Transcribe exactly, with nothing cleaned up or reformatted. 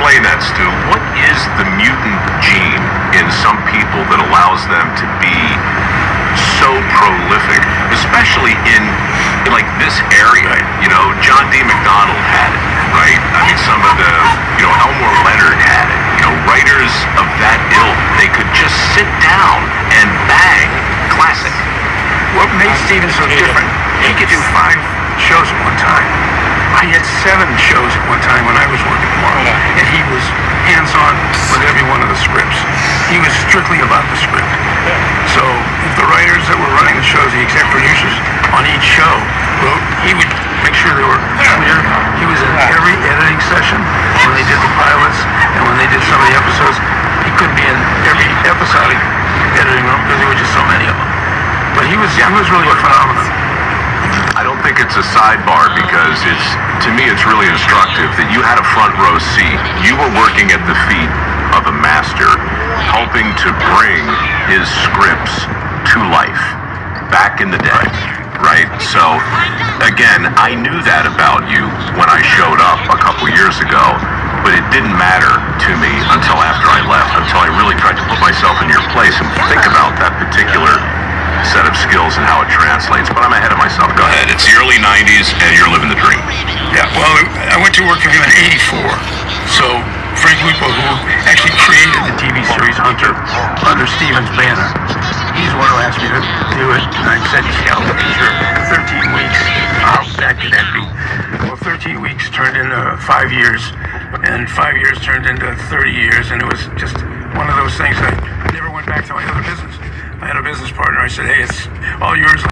explain that, Stu. What is the mutant gene in some people that allows them to be so prolific, especially in, in like this area? You know, John D. McDonald had it, right? I mean, some of the, you know, Elmore Leonard had it. You know, writers of that ilk, they could just sit down and bang classic. What made Steven so different, he could do five shows at one time. I had seven shows at one time when I was working for him, and he was hands-on with every one of the scripts. He was strictly about the script. So if the writers that were running the shows, the exec producers on each show wrote, he would make sure they were clear. He was in every editing session when they did the pilots and when they did some of the episodes. He couldn't be in every episodic editing room because there were just so many of them. But he was, he was really a phenomenon. I don't think it's a sidebar because it's, to me, it's really instructive that you had a front row seat. You were working at the feet of a master, helping to bring his scripts to life back in the day, right? So, again, I knew that about you when I showed up a couple years ago, but it didn't matter to me until after I left, until I really tried to put myself in your place and think about that particular set of skills and how it translates. But I'm ahead of myself. Go ahead. It's the early nineties and you're living the dream. Yeah, well, I went to work for him in eighty-four. So Frank Lupo, who actually created the T V series Hunter under Steven's banner, he's the one who asked me to do it. And I said, yeah, I'll be sure. thirteen weeks. How bad could that be? Well, thirteen weeks turned into five years, and five years turned into thirty years, and it was just one of those things that I never went back to my other business. I had a business partner. I said, hey, it's all yours.